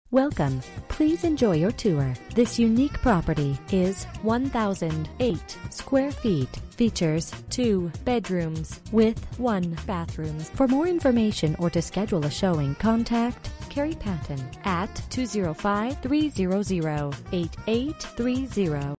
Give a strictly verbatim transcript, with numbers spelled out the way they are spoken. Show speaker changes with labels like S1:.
S1: Welcome. Please enjoy your tour. This unique property is one thousand eight square feet. Features two bedrooms with one bathroom. For more information or to schedule a showing, contact Carrie Patton at two zero five, three zero zero, eight eight three zero.